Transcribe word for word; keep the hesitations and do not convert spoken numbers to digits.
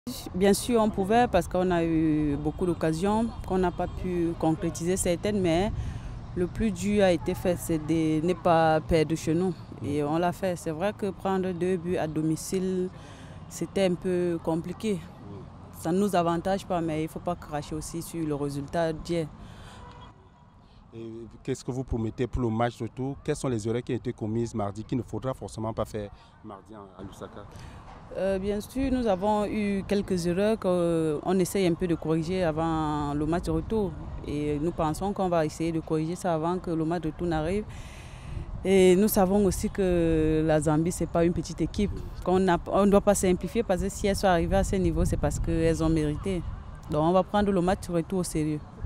Bien sûr, on pouvait parce qu'on a eu beaucoup d'occasions, qu'on n'a pas pu concrétiser certaines, mais le plus dur a été fait, c'est de ne pas perdre chez nous. Et on l'a fait. C'est vrai que prendre deux buts à domicile, c'était un peu compliqué. Ça ne nous avantage pas, mais il ne faut pas cracher aussi sur le résultat d'hier. Qu'est-ce que vous promettez pour le match retour? Quelles sont les erreurs qui ont été commises mardi qu'il ne faudra forcément pas faire mardi à Lusaka? Euh, bien sûr, nous avons eu quelques erreurs qu'on essaye un peu de corriger avant le match de retour. Et nous pensons qu'on va essayer de corriger ça avant que le match de retour n'arrive. Et nous savons aussi que la Zambie, ce n'est pas une petite équipe. On ne doit pas simplifier parce que si elles sont arrivées à ce niveau, c'est parce qu'elles ont mérité. Donc on va prendre le match de retour au sérieux.